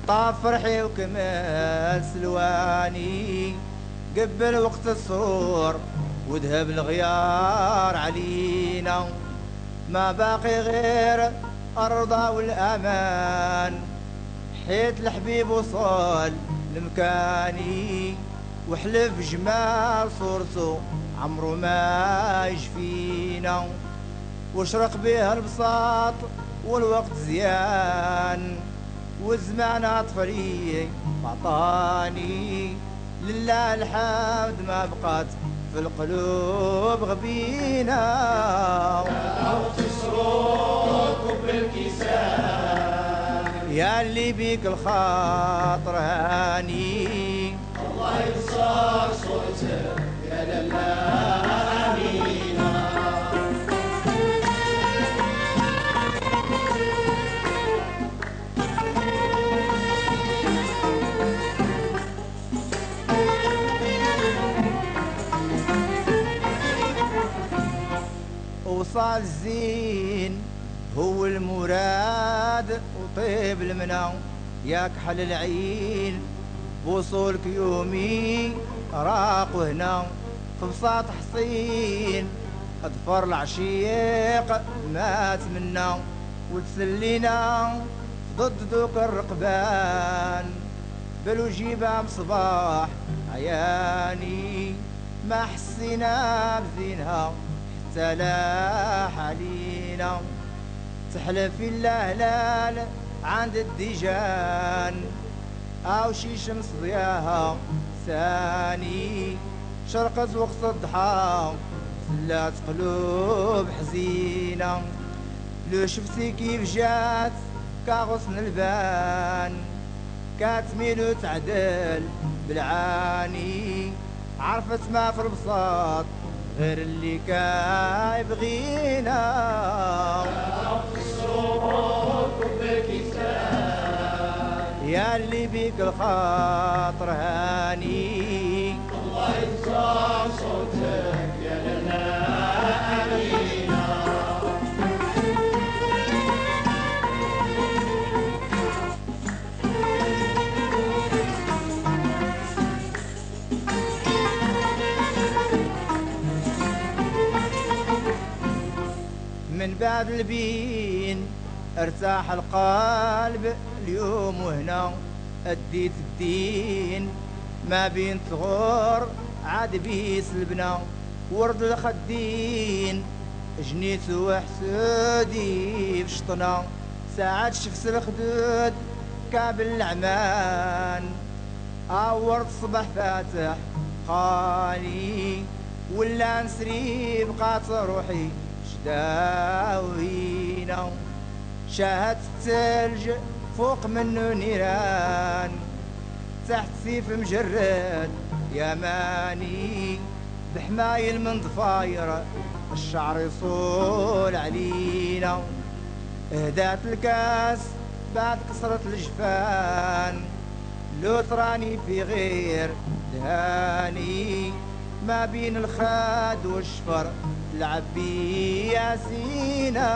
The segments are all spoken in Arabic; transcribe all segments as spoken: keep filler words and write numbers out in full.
طاف فرحي وكمال سلواني قبل وقت السرور وذهب الغيار علينا، ما باقي غير الرضا والأمان، حيت الحبيب وصل لمكاني وحلف جمال صورته عمرو ما يشفينا، وشرق بها البساط والوقت زيان والزمان عطفلي عطاني، لله الحمد ما بقات في القلوب غبينا. دعوت سروق بالكسان يا اللي بيك الخاطر هاني، الله ينصر صوتك يا لله امينه. وصال الزين هو المراد وطيب المنى، يا كحل العين بوصولك يومي راق وهنا، في بساط حصين اظفر العشيق ما تمنى، وتسلينا ضد ذوك الرقبان بل وجيبها مصباح عياني، ما حسينا بزينها حتى لاح علينا، تحلف الله هلال عند الديجان او شي شمس ضياها ثاني، شرقت وقت الضحى سلات قلوب حزينه، لو شفتي كيف جات كغصن البان كاتميل وتعدل بالعاني، عرفت ما في البساط غير اللي كايبغينا. يا اللي بيك الخاطر هاني، الله ينصر صوتك يا لله امينه. من بعد البين ارتاح القلب اليوم وهنا، اديت الدين ما بين ثغور عاد بيس البنا، ورد الخدين جنيت وحسودي في شطنا، ساعات شفت الخدود كابل العمان، عورت الصبح فاتح خالي ولا نسري بقات روحي شداوينا، شاهدت الثلج فوق منه نيران تحت سيف مجرد يماني، بحمايل من ضفاير الشعر يصول علينا، اهدات الكاس بعد كسرة الجفان لو تراني في غير دهاني، ما بين الخاد والشفر تلعب بي يا سينا.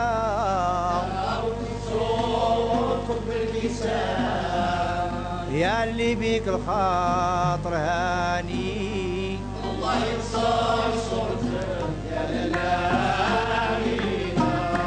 يا اللي بيك الخاطر هاني، الله ينصر صوتك يا لله امينه.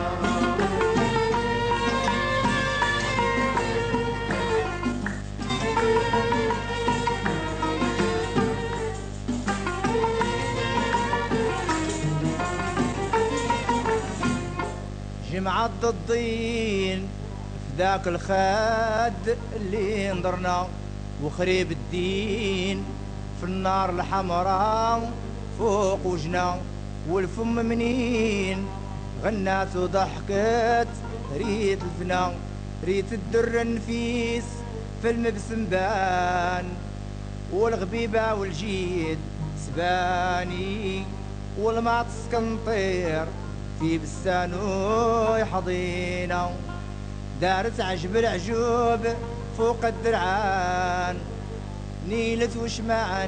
جمعة الضين ذاك الخاد اللي نظرنا، وخريب الدين في النار الحمراء فوق وجنا، والفم منين غنات وضحكت ريت الفنا، ريت الدر النفيس في المبسم بان، والغبيبة والجيد سباني، والمعطس كنطير في بستانو يحضينا، دارت عجب العجوب فوق الدرعان، نيلت وشمعان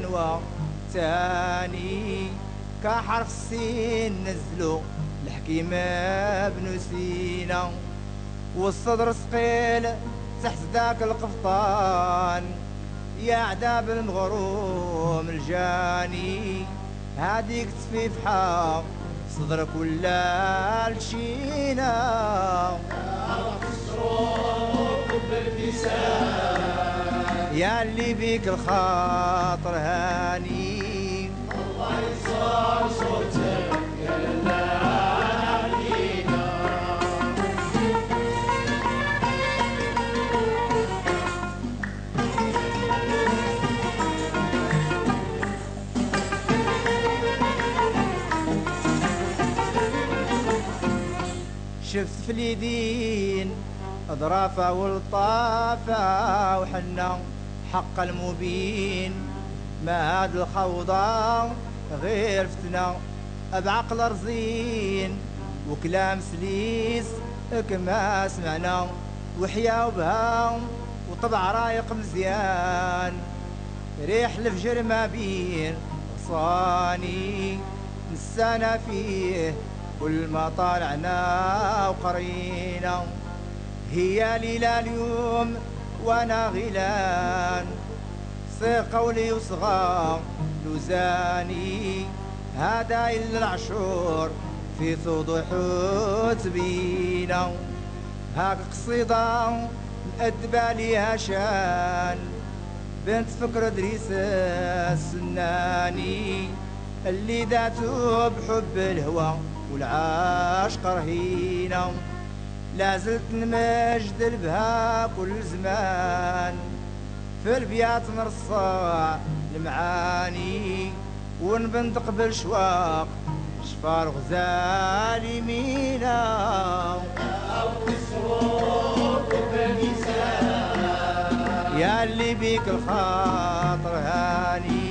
وتاني، كحرف السين نزلوا الحكيمة بن سينا، والصدر ثقيل تحت ذاك القفطان يا عذاب المغروم الجاني، هاديك تفي في حار صدرك ولا لشينا، يا اللي بيك الخاطر هاني. الله يصار صوتك يا لله علينا. شفت في اليدين اضرافه والطافه وحنا حق المبين، ما هاد الخوضه غير فتنه بعقل رزين وكلام سليس كما سمعنا، وحيا وبها وطبع رايق مزيان، ريح الفجر ما بين غصاني نسانا فيه كل ما طالعنا وقرينا، هي ليلة اليوم وانا غيلان، صيغ قولي وصغار لوزاني، هذا إلا العشور في ثوض حوت بينا، هاك قصيدة مأدبة ليها شان، بنت فكر دريس السناني، اللي ذاته بحب الهوى والعاشق رهينة، لازلت نمجد بها كل زمان، في البيات نرصع المعاني، ونبندق بالشواق شفار غزالي مينا، يا اللي بيك الخاطر هاني.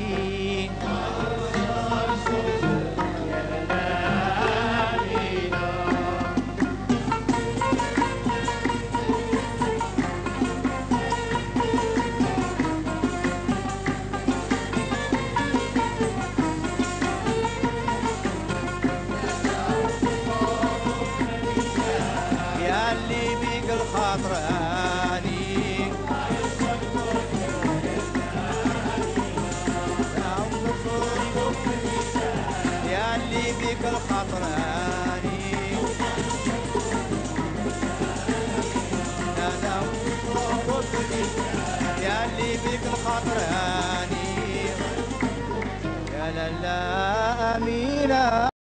الخاطر هاني يا اللي بيك الخاطر